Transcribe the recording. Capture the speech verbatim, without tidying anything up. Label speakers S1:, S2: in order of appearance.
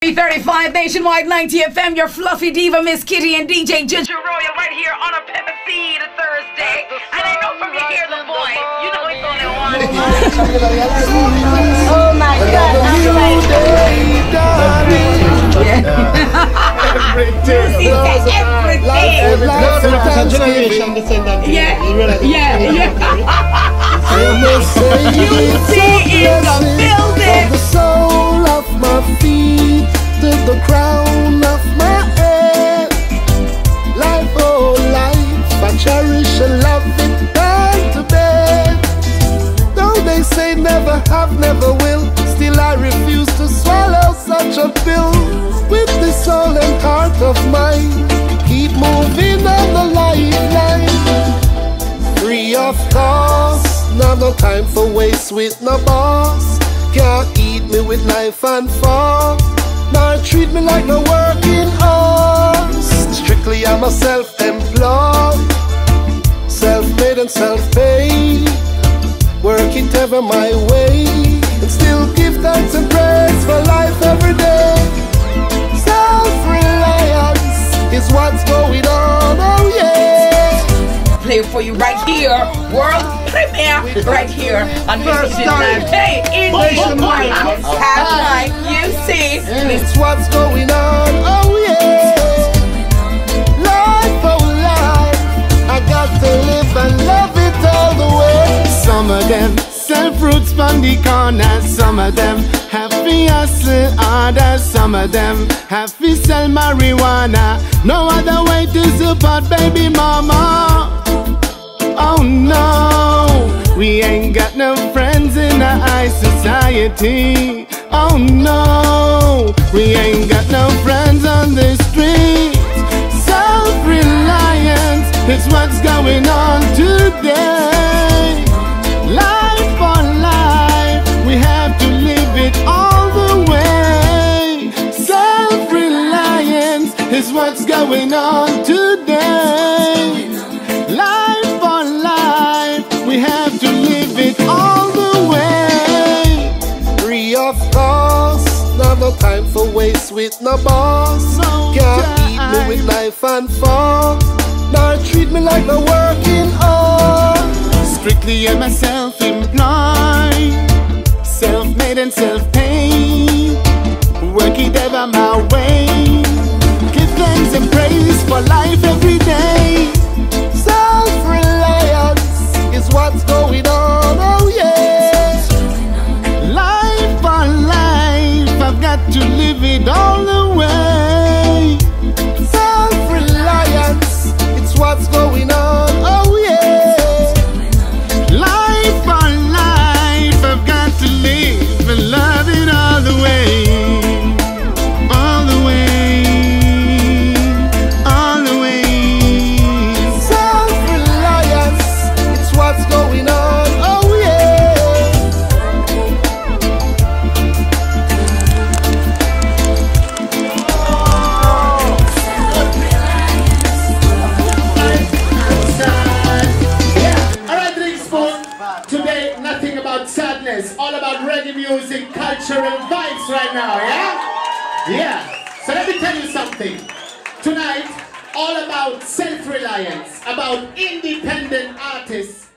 S1: thirty-five Nationwide ninety F M, your fluffy diva Miss Kitty and D J Ginger Royal right here on a Pepper Seed Thursday. And I know from you hear the voice, you know it's only one.
S2: Oh my God, I'm like
S1: everything. Yeah, yeah, yeah. You see in the building.
S3: The sole of my feet to the crown of my head. Life, oh life, I cherish and love it down to bed. Though they say never have, never will, still I refuse to swallow such a pill. With the soul and heart of mine, keep moving on the lifeline. Free of cost, now no time for waste with no boss. Can't eat me with knife and fork, nor treat me like no working horse. Strictly I'm a self-employed, self-made and self-paid. Work it ever my way, and still give thanks and praise for life every day. Self-reliance is what's going on, oh yeah.
S1: Play for you right here, world premiere, right here on Mister Live. Hey, in Nationwide, half night, you see.
S3: It's what's going on, oh yeah. Life, oh life, I got to live and love it all the way.
S4: Some of them sell fruits from the corner, some of them have to hustle harder, some of them have to sell marijuana. No other way to support baby mama. Oh no, we ain't got no friends in the high society. Oh no, we ain't got no friends on the street. Self-reliance is what's going on today. Life for life, we have to live it all the way. Self-reliance is what's going on today. Life for life, we have to live it all the way.
S3: Free of cost, now no time for waste with no boss.
S4: No
S3: Can't
S4: time.
S3: eat me with knife and fork, nor treat me like no working horse.
S4: Strictly I'm a self-employed, self-made and self-paid. Work it ever my way. Give thanks and praise for life every day.
S3: Self-reliance is what's going on, oh yeah.
S4: Life for life, I've got to live it all the way.
S3: Self-reliance, it's what's going on, oh yeah.
S4: Life for life, I've got to live and love it all the way. All the way, all the way.
S3: Self-reliance, it's what's going on, oh yeah.
S5: Yeah. Alright, Drink Spoon. Today, nothing about sadness, all about reggae music, cultural vibes right now, yeah? Yeah. So let me tell you something. Tonight, all about self-reliance, about independent artists